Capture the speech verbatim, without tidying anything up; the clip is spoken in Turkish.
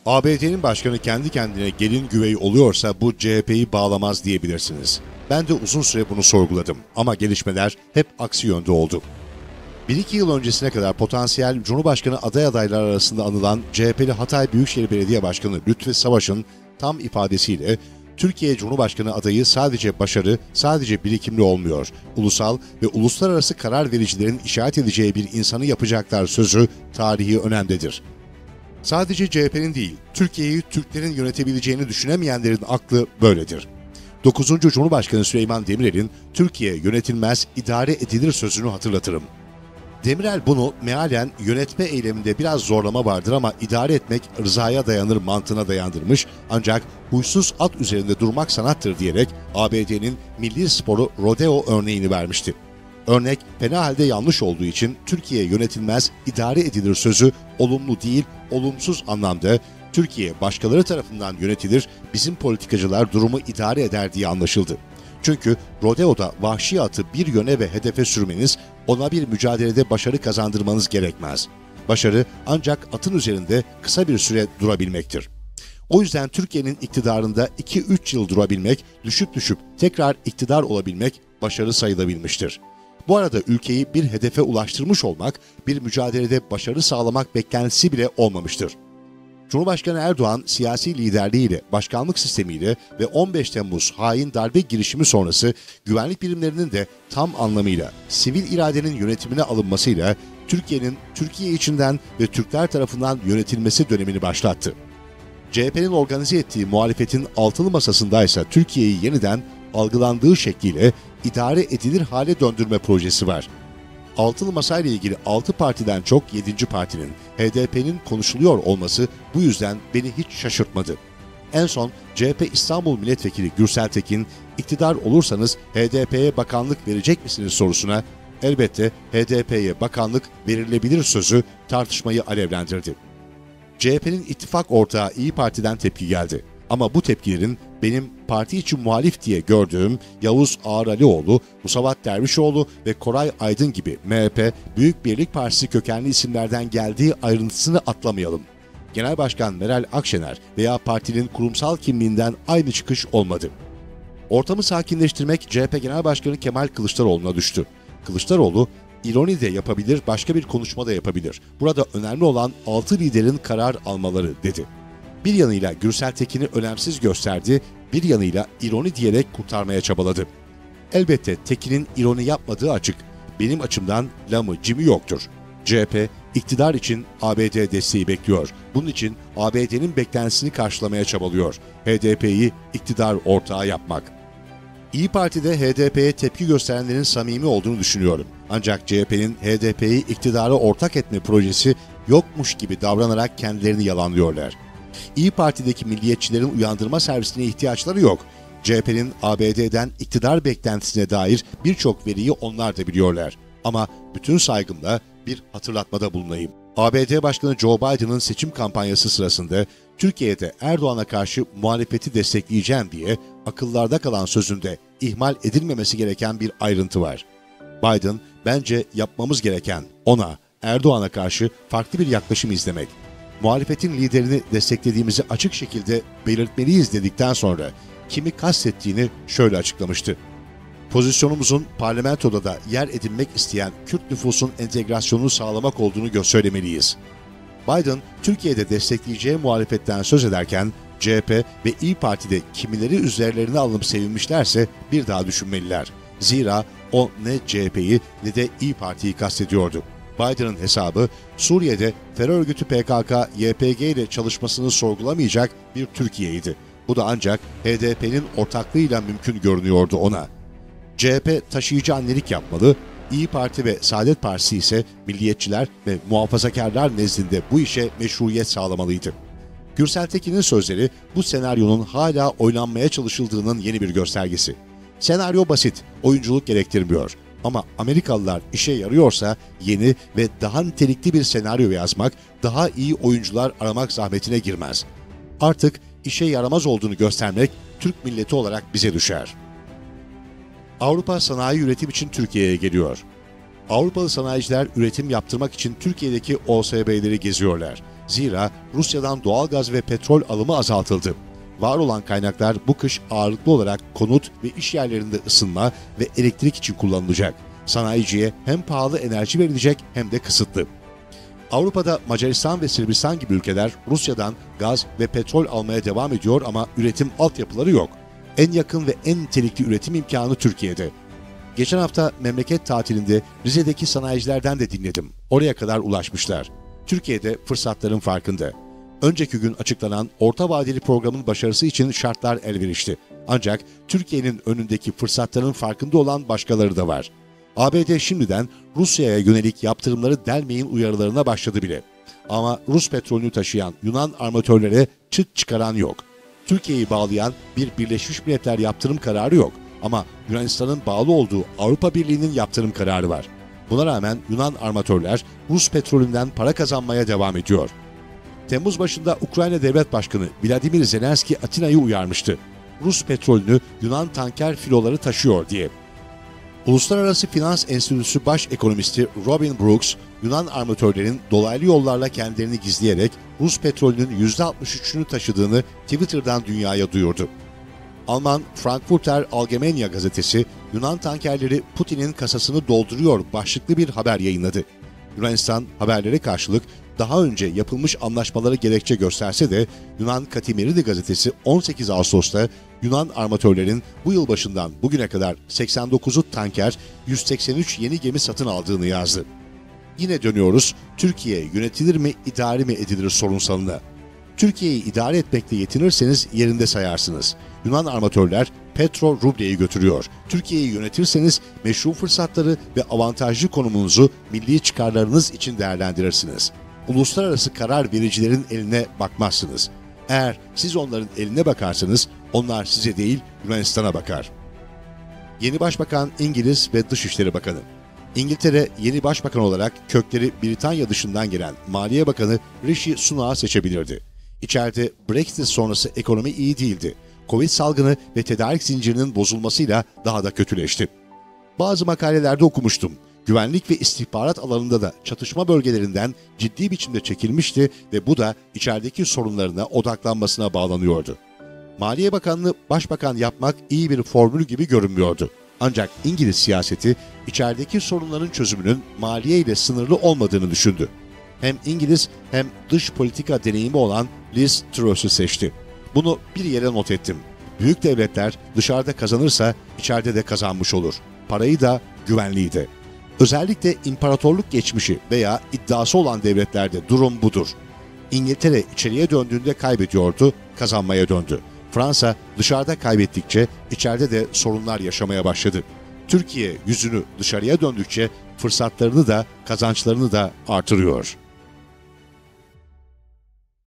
A B D'nin başkanı kendi kendine gelin güvey oluyorsa bu C H P'yi bağlamaz diyebilirsiniz. Ben de uzun süre bunu sorguladım ama gelişmeler hep aksi yönde oldu. Bir iki yıl öncesine kadar potansiyel Cumhurbaşkanı aday adayları arasında anılan C H P'li Hatay Büyükşehir Belediye Başkanı Lütfi Savaş'ın tam ifadesiyle Türkiye Cumhurbaşkanı adayı sadece başarı, sadece birikimli olmuyor. Ulusal ve uluslararası karar vericilerin işaret edeceği bir insanı yapacaklar sözü tarihi önemdedir. Sadece C H P'nin değil, Türkiye'yi Türklerin yönetebileceğini düşünemeyenlerin aklı böyledir. dokuzuncu Cumhurbaşkanı Süleyman Demirel'in Türkiye yönetilmez, idare edilir sözünü hatırlatırım. Demirel bunu mealen yönetme eyleminde biraz zorlama vardır ama idare etmek rızaya dayanır mantığına dayandırmış ancak huysuz at üzerinde durmak sanattır diyerek A B D'nin milli sporu rodeo örneğini vermişti. Örnek fena halde yanlış olduğu için Türkiye yönetilmez, idare edilir sözü olumlu değil, olumsuz anlamda Türkiye başkaları tarafından yönetilir, bizim politikacılar durumu idare eder diye anlaşıldı. Çünkü rodeoda vahşi atı bir yöne ve hedefe sürmeniz, ona bir mücadelede başarı kazandırmanız gerekmez. Başarı ancak atın üzerinde kısa bir süre durabilmektir. O yüzden Türkiye'nin iktidarında iki üç yıl durabilmek, düşüp düşüp tekrar iktidar olabilmek başarı sayılabilmiştir. Bu arada ülkeyi bir hedefe ulaştırmış olmak, bir mücadelede başarı sağlamak beklentisi bile olmamıştır. Cumhurbaşkanı Erdoğan siyasi liderliğiyle, başkanlık sistemiyle ve on beş Temmuz hain darbe girişimi sonrası güvenlik birimlerinin de tam anlamıyla sivil iradenin yönetimine alınmasıyla Türkiye'nin Türkiye içinden ve Türkler tarafından yönetilmesi dönemini başlattı. C H P'nin organize ettiği muhalefetin altılı masasındaysa Türkiye'yi yeniden algılandığı şekliyle idare edilir hale döndürme projesi var. Altılı Masa ile ilgili altı partiden çok yedinci partinin, H D P'nin konuşuluyor olması bu yüzden beni hiç şaşırtmadı. En son C H P İstanbul Milletvekili Gürsel Tekin, iktidar olursanız H D P'ye bakanlık verecek misiniz sorusuna, elbette H D P'ye bakanlık verilebilir sözü tartışmayı alevlendirdi. C H P'nin ittifak ortağı İyi Parti'den tepki geldi. Ama bu tepkilerin benim parti için muhalif diye gördüğüm Yavuz Ağaralioğlu, Musavat Dervişoğlu ve Koray Aydın gibi M H P, Büyük Birlik Partisi kökenli isimlerden geldiği ayrıntısını atlamayalım. Genel Başkan Meral Akşener veya partinin kurumsal kimliğinden aynı çıkış olmadı. Ortamı sakinleştirmek C H P Genel Başkanı Kemal Kılıçdaroğlu'na düştü. Kılıçdaroğlu, ironi de yapabilir, başka bir konuşma da yapabilir. Burada önemli olan altı liderin karar almaları dedi. Bir yanıyla Gürsel Tekin'i önemsiz gösterdi, bir yanıyla ironi diyerek kurtarmaya çabaladı. Elbette Tekin'in ironi yapmadığı açık. Benim açımdan lamı cimi yoktur. C H P, iktidar için A B D desteği bekliyor. Bunun için A B D'nin beklentisini karşılamaya çabalıyor. H D P'yi iktidar ortağı yapmak. İyi Parti'de H D P'ye tepki gösterenlerin samimi olduğunu düşünüyorum. Ancak C H P'nin H D P'yi iktidara ortak etme projesi yokmuş gibi davranarak kendilerini yalanlıyorlar. İyi Parti'deki milliyetçilerin uyandırma servisine ihtiyaçları yok. C H P'nin A B D'den iktidar beklentisine dair birçok veriyi onlar da biliyorlar. Ama bütün saygımla bir hatırlatmada bulunayım. A B D Başkanı Joe Biden'ın seçim kampanyası sırasında Türkiye'de Erdoğan'a karşı muhalefeti destekleyeceğim diye akıllarda kalan sözünde ihmal edilmemesi gereken bir ayrıntı var. Biden, bence yapmamız gereken ona, Erdoğan'a karşı farklı bir yaklaşım izlemek. Muhalefetin liderini desteklediğimizi açık şekilde belirtmeliyiz dedikten sonra kimi kastettiğini şöyle açıklamıştı. Pozisyonumuzun parlamentoda da yer edinmek isteyen Kürt nüfusun entegrasyonunu sağlamak olduğunu söylemeliyiz. Biden, Türkiye'de destekleyeceği muhalefetten söz ederken C H P ve İyi Parti'de kimileri üzerlerine alınıp sevinmişlerse bir daha düşünmeliler. Zira o ne C H P'yi ne de İyi Parti'yi kastediyordu. Biden'ın hesabı Suriye'de terör örgütü P K K Y P G ile çalışmasını sorgulamayacak bir Türkiye'ydi. Bu da ancak H D P'nin ortaklığıyla mümkün görünüyordu ona. C H P taşıyıcı annelik yapmalı, İyi Parti ve Saadet Partisi ise milliyetçiler ve muhafazakarlar nezdinde bu işe meşruiyet sağlamalıydı. Gürsel Tekin'in sözleri bu senaryonun hala oynanmaya çalışıldığının yeni bir göstergesi. Senaryo basit, oyunculuk gerektirmiyor. Ama Amerikalılar işe yarıyorsa yeni ve daha nitelikli bir senaryo yazmak, daha iyi oyuncular aramak zahmetine girmez. Artık işe yaramaz olduğunu göstermek Türk milleti olarak bize düşer. Avrupa sanayi üretim için Türkiye'ye geliyor. Avrupalı sanayiciler üretim yaptırmak için Türkiye'deki O S B'leri geziyorlar. Zira Rusya'dan doğalgaz ve petrol alımı azaltıldı. Var olan kaynaklar bu kış ağırlıklı olarak konut ve iş yerlerinde ısınma ve elektrik için kullanılacak. Sanayiciye hem pahalı enerji verilecek hem de kısıtlı. Avrupa'da Macaristan ve Sırbistan gibi ülkeler Rusya'dan gaz ve petrol almaya devam ediyor ama üretim altyapıları yok. En yakın ve en nitelikli üretim imkanı Türkiye'de. Geçen hafta memleket tatilinde Rize'deki sanayicilerden de dinledim. Oraya kadar ulaşmışlar. Türkiye'de fırsatların farkında. Önceki gün açıklanan orta vadeli programın başarısı için şartlar elverişli. Ancak Türkiye'nin önündeki fırsatların farkında olan başkaları da var. A B D şimdiden Rusya'ya yönelik yaptırımları delmeyin uyarılarına başladı bile. Ama Rus petrolünü taşıyan Yunan armatörlere çıt çıkaran yok. Türkiye'yi bağlayan bir Birleşmiş Milletler yaptırım kararı yok. Ama Yunanistan'ın bağlı olduğu Avrupa Birliği'nin yaptırım kararı var. Buna rağmen Yunan armatörler Rus petrolünden para kazanmaya devam ediyor. Temmuz başında Ukrayna Devlet Başkanı Vladimir Zelenski Atina'yı uyarmıştı. Rus petrolünü Yunan tanker filoları taşıyor diye. Uluslararası Finans Enstitüsü Baş Ekonomisti Robin Brooks, Yunan armatörlerin dolaylı yollarla kendilerini gizleyerek Rus petrolünün yüzde altmış üçünü taşıdığını Twitter'dan dünyaya duyurdu. Alman Frankfurter Allgemeine gazetesi, Yunan tankerleri Putin'in kasasını dolduruyor başlıklı bir haber yayınladı. Yunanistan haberlere karşılık daha önce yapılmış anlaşmaları gerekçe gösterse de Yunan Katimeridi gazetesi on sekiz Ağustos'ta Yunan armatörlerin bu yıl başından bugüne kadar seksen dokuzu tanker, yüz seksen üç yeni gemi satın aldığını yazdı. Yine dönüyoruz, Türkiye yönetilir mi, idare mi edilir sorunsalına. Türkiye'yi idare etmekle yetinirseniz yerinde sayarsınız. Yunan armatörler petro rubleyi götürüyor. Türkiye'yi yönetirseniz meşru fırsatları ve avantajlı konumunuzu milli çıkarlarınız için değerlendirirsiniz. Uluslararası karar vericilerin eline bakmazsınız. Eğer siz onların eline bakarsanız onlar size değil Yunanistan'a bakar. Yeni Başbakan İngiliz ve Dışişleri Bakanı. İngiltere yeni başbakan olarak kökleri Britanya dışından gelen Maliye Bakanı Rishi Sunak'ı seçebilirdi. İçeride Brexit sonrası ekonomi iyi değildi. Covid salgını ve tedarik zincirinin bozulmasıyla daha da kötüleşti. Bazı makalelerde okumuştum. Güvenlik ve istihbarat alanında da çatışma bölgelerinden ciddi biçimde çekilmişti ve bu da içerideki sorunlarına odaklanmasına bağlanıyordu. Maliye Bakanlığı başbakan yapmak iyi bir formül gibi görünmüyordu. Ancak İngiliz siyaseti içerideki sorunların çözümünün maliye ile sınırlı olmadığını düşündü. Hem İngiliz hem dış politika deneyimi olan Liz Truss'u seçti. Bunu bir yere not ettim. Büyük devletler dışarıda kazanırsa içeride de kazanmış olur. Parayı da, güvenliği de. Özellikle imparatorluk geçmişi veya iddiası olan devletlerde durum budur. İngiltere içeriye döndüğünde kaybediyordu, kazanmaya döndü. Fransa dışarıda kaybettikçe içeride de sorunlar yaşamaya başladı. Türkiye yüzünü dışarıya döndükçe fırsatlarını da kazançlarını da artırıyor.